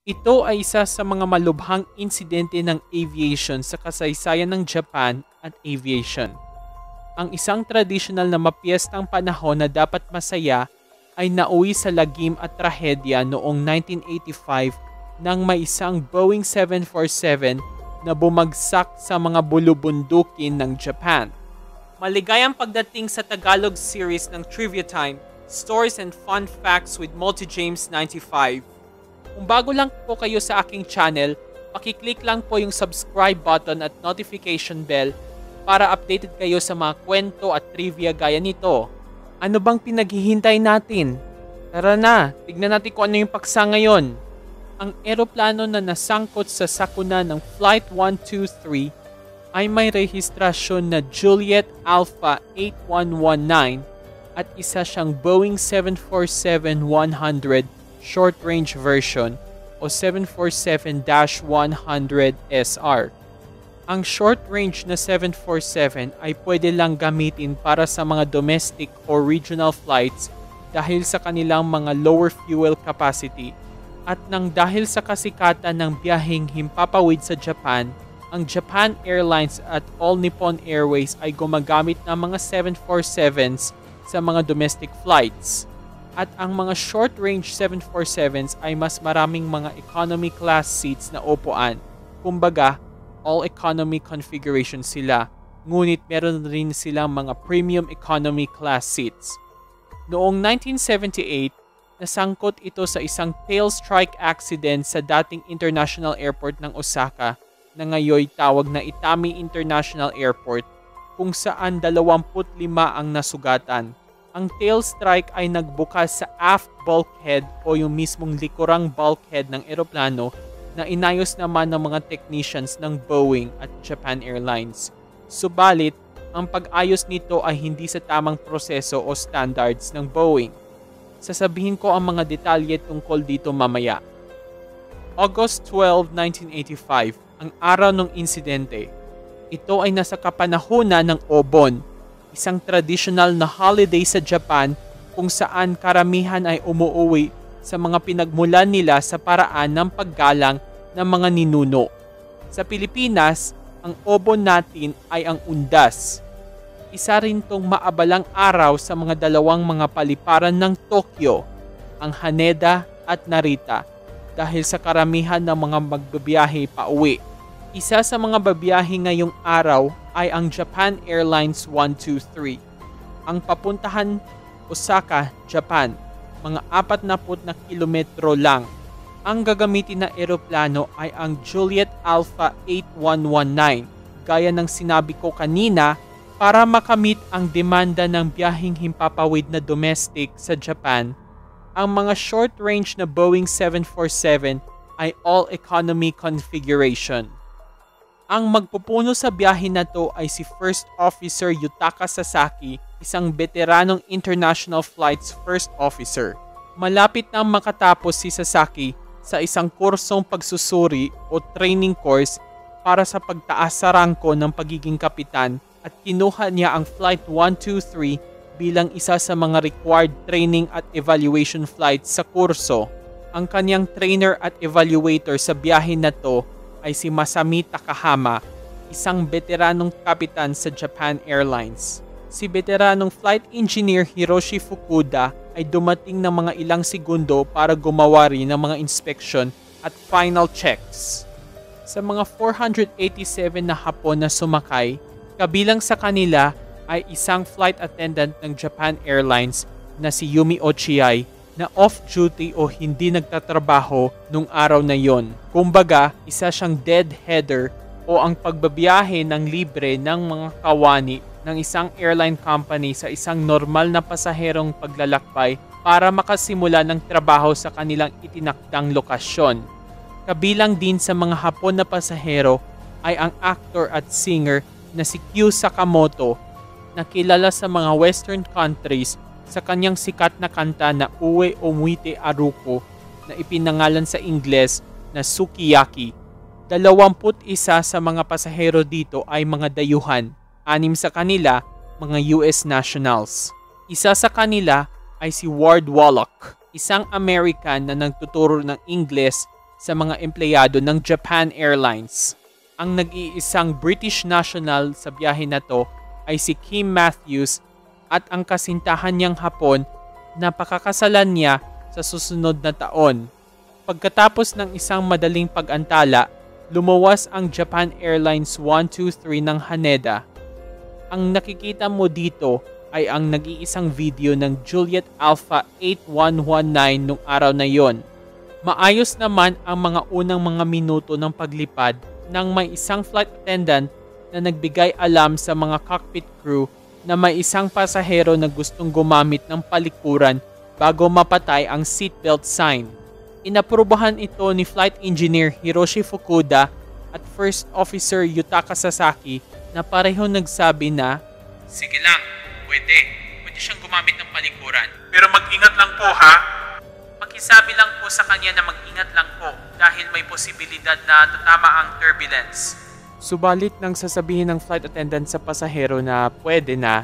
Ito ay isa sa mga malubhang insidente ng aviation sa kasaysayan ng Japan at aviation. Ang isang tradisyonal na mapiyestang panahon na dapat masaya ay nauwi sa lagim at trahedya noong 1985 nang may isang Boeing 747 na bumagsak sa mga bulubundukin ng Japan. Maligayang pagdating sa Tagalog series ng Trivia Time, Stories and Fun Facts with Multi James 95. Kung bago lang po kayo sa aking channel, pakiclick lang po yung subscribe button at notification bell para updated kayo sa mga kwento at trivia gaya nito. Ano bang pinaghihintay natin? Tara na, tignan natin kung ano yung paksa ngayon. Ang eroplano na nasangkot sa sakuna ng Flight 123 ay may rehistrasyon na Juliet Alpha 8119 at isa siyang Boeing 747-100 short-range version o 747-100SR. Ang short-range na 747 ay pwede lang gamitin para sa mga domestic o regional flights dahil sa kanilang mga lower fuel capacity at nang dahil sa kasikatan ng biyaheng himpapawid sa Japan, ang Japan Airlines at All Nippon Airways ay gumagamit ng mga 747s sa mga domestic flights. At ang mga short-range 747s ay mas maraming mga economy class seats na upuan. Kumbaga, all economy configuration sila. Ngunit meron rin silang mga premium economy class seats. Noong 1978, nasangkot ito sa isang tail strike accident sa dating International Airport ng Osaka na ngayon tawag na Itami International Airport kung saan 25 ang nasugatan. Ang tail strike ay nagbukas sa aft bulkhead o yung mismong likurang bulkhead ng eroplano na inayos naman ng mga technicians ng Boeing at Japan Airlines. Subalit, ang pag-ayos nito ay hindi sa tamang proseso o standards ng Boeing. Sasabihin ko ang mga detalye tungkol dito mamaya. August 12, 1985, ang araw ng insidente. Ito ay nasa kapanahunan ng Obon, isang traditional na holiday sa Japan kung saan karamihan ay umuuwi sa mga pinagmulan nila sa paraan ng paggalang ng mga ninuno. Sa Pilipinas, ang Obon natin ay ang Undas. Isa rin tong maabalang araw sa mga dalawang mga paliparan ng Tokyo, ang Haneda at Narita, dahil sa karamihan ng mga magbabiyahe pa uwi. Isa sa mga babiyahe ngayong araw ay ang Japan Airlines 123. Ang papuntahan Osaka, Japan, mga 40 na kilometro lang. Ang gagamitin na eroplano ay ang Juliet Alpha 8119, gaya ng sinabi ko kanina, para makamit ang demanda ng biyaheng himpapawid na domestic sa Japan. Ang mga short-range na Boeing 747 ay all-economy configuration. Ang magpupuno sa biyahe na to ay si First Officer Yutaka Sasaki, isang veteranong International Flights First Officer. Malapit nang makatapos si Sasaki sa isang kursong pagsusuri o training course para sa pagtaas sa rangko ng pagiging kapitan at kinuha niya ang Flight 123 bilang isa sa mga required training at evaluation flights sa kurso. Ang kanyang trainer at evaluator sa biyahe na to ay si Masami Takahama, isang veteranong kapitan sa Japan Airlines. Si veteranong flight engineer Hiroshi Fukuda ay dumating ng mga ilang segundo para gumawa rin ng mga inspection at final checks. Sa mga 487 na Hapon na sumakay, kabilang sa kanila ay isang flight attendant ng Japan Airlines na si Yumi Ochiai na off-duty o hindi nagtatrabaho nung araw na yon. Kumbaga, isa siyang deadheader o ang pagbabiyahe ng libre ng mga kawani ng isang airline company sa isang normal na pasaherong paglalakbay para makasimula ng trabaho sa kanilang itinakdang lokasyon. Kabilang din sa mga Hapon na pasahero ay ang actor at singer na si Kyu Sakamoto na kilala sa mga western countries sa kanyang sikat na kanta na Uwe Omuite Aruko na ipinangalan sa Ingles na Sukiyaki. 21 sa mga pasahero dito ay mga dayuhan, 6 sa kanila mga US nationals. Isa sa kanila ay si Ward Wallach, isang American na nagtuturo ng Ingles sa mga empleyado ng Japan Airlines. Ang nag-iisang British national sa biyahe na to ay si Kim Matthews at ang kasintahan niyang Hapon na pakakasalan niya sa susunod na taon. Pagkatapos ng isang madaling pag-antala, lumuwas ang Japan Airlines 123 ng Haneda. Ang nakikita mo dito ay ang nag-iisang video ng Juliet Alpha 8119 nung araw na yon. Maayos naman ang mga unang mga minuto ng paglipad nang may isang flight attendant na nagbigay alam sa mga cockpit crew na may isang pasahero na gustong gumamit ng palikuran bago mapatay ang seatbelt sign. Inaprubahan ito ni Flight Engineer Hiroshi Fukuda at First Officer Yutaka Sasaki na pareho nagsabi na, "Sige lang, pwede siyang gumamit ng palikuran. Pero mag-ingat lang po ha. Pakisabi lang po sa kanya na mag-ingat lang po dahil may posibilidad na tatama ang turbulence." Subalit nang sasabihin ng flight attendant sa pasahero na pwede na,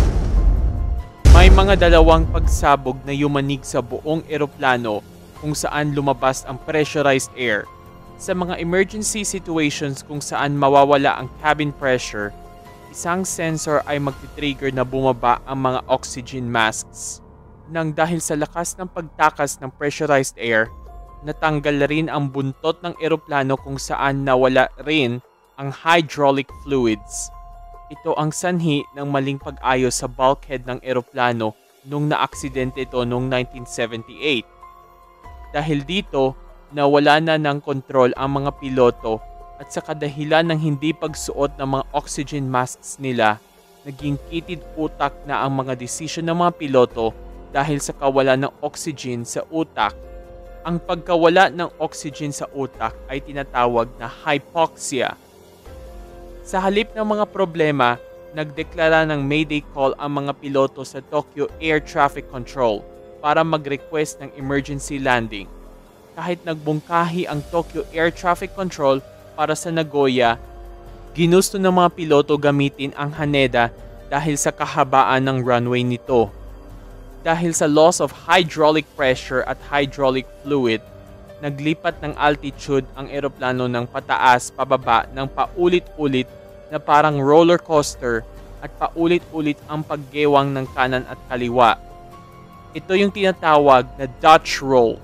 may mga dalawang pagsabog na yumanig sa buong eroplano kung saan lumabas ang pressurized air. Sa mga emergency situations kung saan mawawala ang cabin pressure, isang sensor ay magti-trigger na bumaba ang mga oxygen masks. Nang dahil sa lakas ng pagtakas ng pressurized air, natanggal rin ang buntot ng eroplano kung saan nawala rin ang hydraulic fluids. Ito ang sanhi ng maling pag-ayos sa bulkhead ng eroplano nung naaksidente ito noong 1978. Dahil dito, nawala na ng kontrol ang mga piloto at sa kadahilan ng hindi pagsuot ng mga oxygen masks nila, naging kitid utak na ang mga desisyon ng mga piloto dahil sa kawalan ng oxygen sa utak. Ang pagkawala ng oxygen sa utak ay tinatawag na hypoxia. Sa halip ng mga problema, nagdeklara ng Mayday call ang mga piloto sa Tokyo Air Traffic Control para mag-request ng emergency landing. Kahit nagbungkahi ang Tokyo Air Traffic Control para sa Nagoya, ginusto ng mga piloto gamitin ang Haneda dahil sa kahabaan ng runway nito. Dahil sa loss of hydraulic pressure at hydraulic fluid, naglipat ng altitude ang eroplano ng pataas pababa ng paulit-ulit na parang roller coaster at paulit-ulit ang paggewang ng kanan at kaliwa. Ito yung tinatawag na Dutch roll.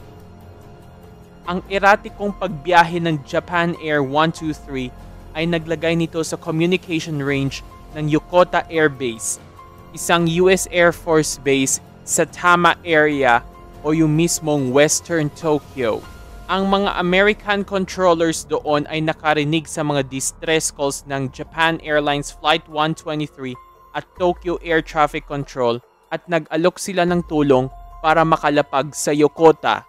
Ang eratikong pagbiyahe ng Japan Air 123 ay naglagay nito sa communication range ng Yokota Air Base, isang US Air Force base sa Tama area o yung mismong Western Tokyo. Ang mga American controllers doon ay nakarinig sa mga distress calls ng Japan Airlines Flight 123 at Tokyo Air Traffic Control at nag-alok sila ng tulong para makalapag sa Yokota.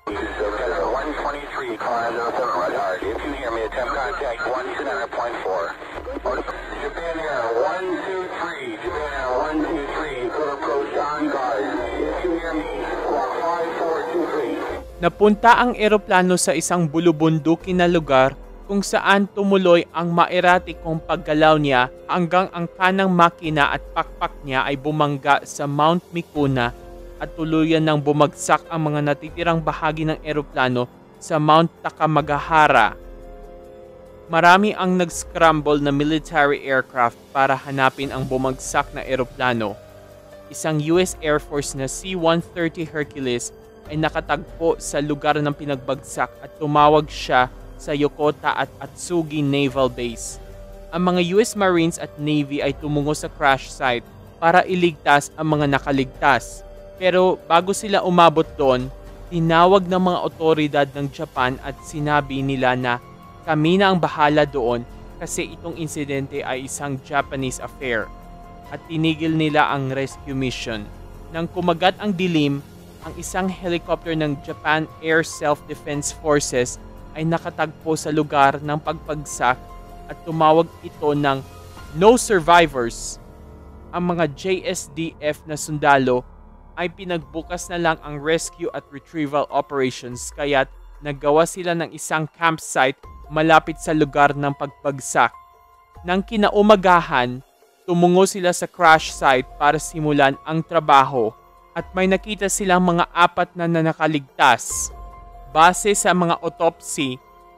Napunta ang eroplano sa isang bulubundukin na lugar kung saan tumuloy ang maeratikong paggalaw niya hanggang ang kanang makina at pakpak niya ay bumangga sa Mount Mikuna at tuluyan nang bumagsak ang mga natitirang bahagi ng eroplano sa Mount Takamagahara. Marami ang nag-scramble na military aircraft para hanapin ang bumagsak na eroplano. Isang US Air Force na C-130 Hercules ay nakatagpo sa lugar ng pinagbagsak at tumawag siya sa Yokota at Atsugi Naval Base. Ang mga US Marines at Navy ay tumungo sa crash site para iligtas ang mga nakaligtas. Pero bago sila umabot doon, tinawag ng mga otoridad ng Japan at sinabi nila na kami na ang bahala doon kasi itong insidente ay isang Japanese affair at tinigil nila ang rescue mission. Nang kumagat ang dilim, ang isang helicopter ng Japan Air Self-Defense Forces ay nakatagpo sa lugar ng pagpagsak at tumawag ito ng "No Survivors." Ang mga JSDF na sundalo ay pinagbukas na lang ang rescue at retrieval operations kaya't naggawa sila ng isang campsite malapit sa lugar ng pagpagsak. Nang kinaumagahan, tumungo sila sa crash site para simulan ang trabaho. At may nakita silang mga 4 na nakaligtas. Base sa mga autopsy,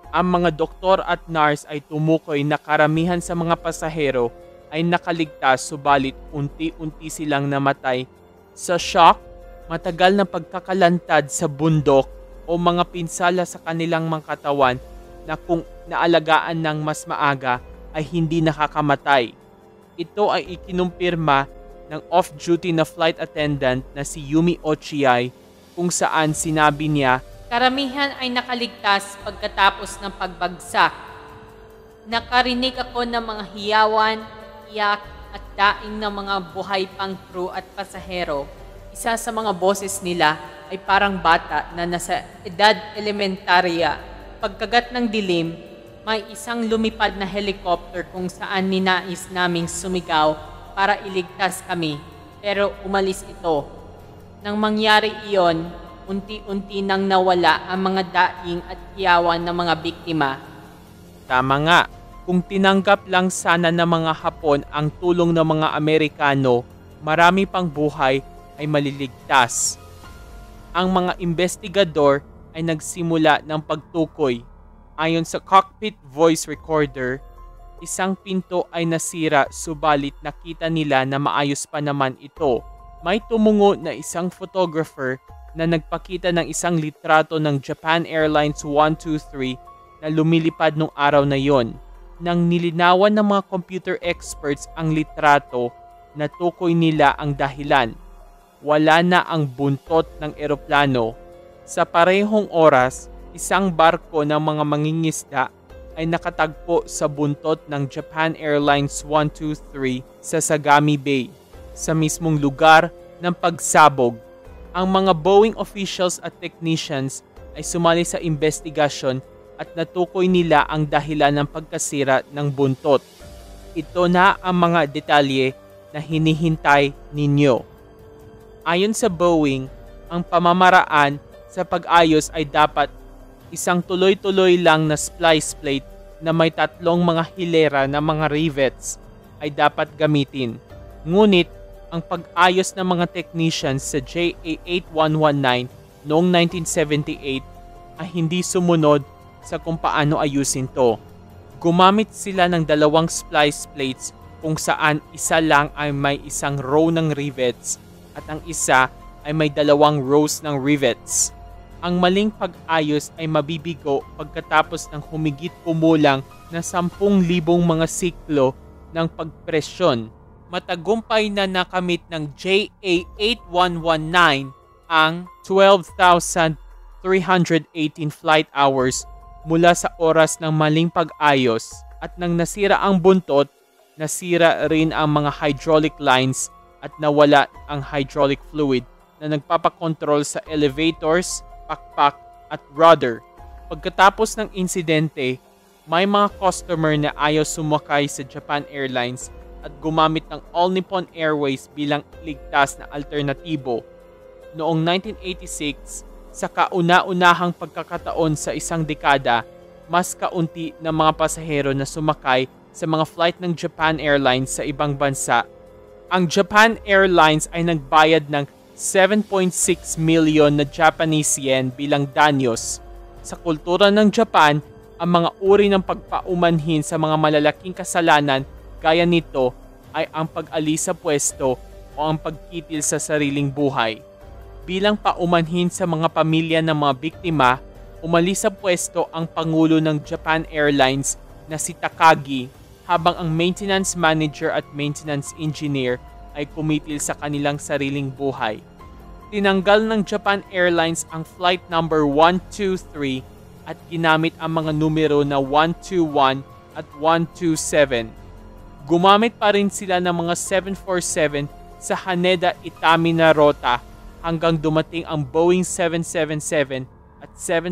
Ang mga doktor at nurse ay tumukoy na karamihan sa mga pasahero ay nakaligtas, subalit unti-unti silang namatay sa shock, matagal na pagkakalantad sa bundok o mga pinsala sa kanilang mga katawan na kung naalagaan ng mas maaga ay hindi nakakamatay. Ito ay ikinumpirma ng off-duty na flight attendant na si Yumi Ochiai, kung saan sinabi niya, "Karamihan ay nakaligtas pagkatapos ng pagbagsak. Nakarinig ako ng mga hiyawan, iyak at daing ng mga buhay pang crew at pasahero. Isa sa mga boses nila ay parang bata na nasa edad elementarya. Pagkagat ng dilim, may isang lumipad na helicopter kung saan ninais naming sumigaw para iligtas kami, pero umalis ito. Nang mangyari iyon, unti-unti nang nawala ang mga daing at hiyawan ng mga biktima." tama nga, kung tinanggap lang sana ng mga Hapon ang tulong ng mga Amerikano, marami pang buhay ay maliligtas. Ang mga investigador ay nagsimula ng pagtukoy. Ayon sa cockpit voice recorder, isang pinto ay nasira, subalit nakita nila na maayos pa naman ito. May tumungo na isang photographer na nagpakita ng isang litrato ng Japan Airlines 123 na lumilipad nung araw na yon. Nang nilinawan ng mga computer experts ang litrato, natukoy nila ang dahilan. Wala na ang buntot ng eroplano. Sa parehong oras, isang barko ng mga mangingisda ay nakatagpo sa buntot ng Japan Airlines 123 sa Sagami Bay, sa mismong lugar ng pagsabog. Ang mga Boeing officials at technicians ay sumali sa investigasyon at natukoy nila ang dahilan ng pagkasira ng buntot. Ito na ang mga detalye na hinihintay ninyo. Ayon sa Boeing, ang pamamaraan sa pag-ayos ay dapat isang tuloy-tuloy lang na splice plate na may tatlong mga hilera na mga rivets ay dapat gamitin. Ngunit, ang pag-ayos ng mga technicians sa JA8119 noong 1978 ay hindi sumunod sa kung paano ayusin to. Gumamit sila ng dalawang splice plates kung saan isa lang ay may isang row ng rivets at ang isa ay may dalawang rows ng rivets. Ang maling pag-ayos ay mabibigo pagkatapos ng humigit kumulang na 10,000 mga siklo ng pagpresyon. Matagumpay na nakamit ng JA8119 ang 12,318 flight hours mula sa oras ng maling pag-ayos, at nang nasira ang buntot, nasira rin ang mga hydraulic lines at nawala ang hydraulic fluid na nagpapakontrol sa elevators, pakpak at rudder. Pagkatapos ng insidente, may mga customer na ayaw sumakay sa Japan Airlines at gumamit ng All Nippon Airways bilang ligtas na alternatibo. Noong 1986, sa kauna-unahang pagkakataon sa isang dekada, mas kaunti na mga pasahero na sumakay sa mga flight ng Japan Airlines sa ibang bansa. Ang Japan Airlines ay nagbayad ng 7.6 million na Japanese yen bilang danyos. Sa kultura ng Japan, ang mga uri ng pagpaumanhin sa mga malalaking kasalanan gaya nito ay ang pag-alis sa pwesto o ang pagkitil sa sariling buhay. Bilang paumanhin sa mga pamilya ng mga biktima, umalis sa pwesto ang Pangulo ng Japan Airlines na si Takagi, habang ang maintenance manager at maintenance engineer ay kumitil sa kanilang sariling buhay. Tinanggal ng Japan Airlines ang flight number 123 at ginamit ang mga numero na 121 at 127. Gumamit pa rin sila ng mga 747 sa Haneda Itami na rota hanggang dumating ang Boeing 777 at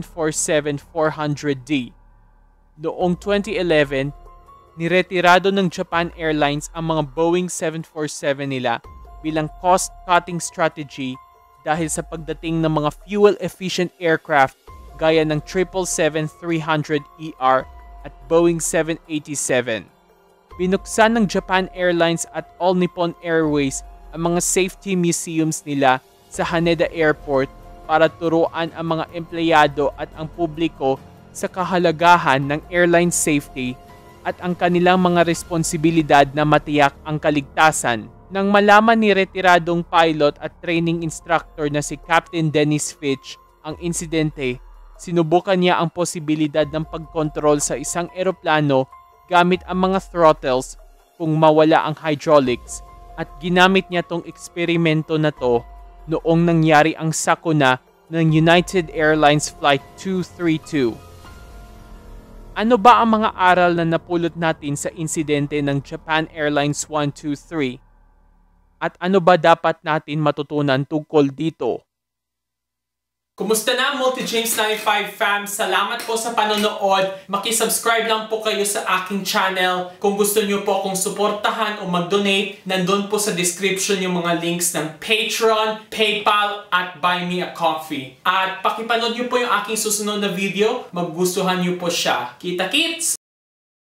747-400D. Noong 2011, niretirado ng Japan Airlines ang mga Boeing 747 nila bilang cost-cutting strategy dahil sa pagdating ng mga fuel-efficient aircraft gaya ng 777-300ER at Boeing 787. Binuksan ng Japan Airlines at All Nippon Airways ang mga safety museums nila sa Haneda Airport para turuan ang mga empleyado at ang publiko sa kahalagahan ng airline safety at ang kanilang mga responsibilidad na matiyak ang kaligtasan. Nang malaman ni retiradong pilot at training instructor na si Captain Dennis Fitch ang insidente, sinubukan niya ang posibilidad ng pagkontrol sa isang eroplano gamit ang mga throttles kung mawala ang hydraulics, at ginamit niya tong eksperimento na to noong nangyari ang sakuna ng United Airlines Flight 232. Ano ba ang mga aral na napulot natin sa insidente ng Japan Airlines 123? At ano ba dapat natin matutunan tungkol dito? Kumusta na Multi-James 95 fam? Salamat po sa panonood. Makisubscribe lang po kayo sa aking channel. Kung gusto nyo po akong suportahan o mag-donate, nandun po sa description yung mga links ng Patreon, PayPal, at Buy Me a Coffee. At pakipanood nyo po yung aking susunod na video. Magustuhan nyo po siya. Kita-kits!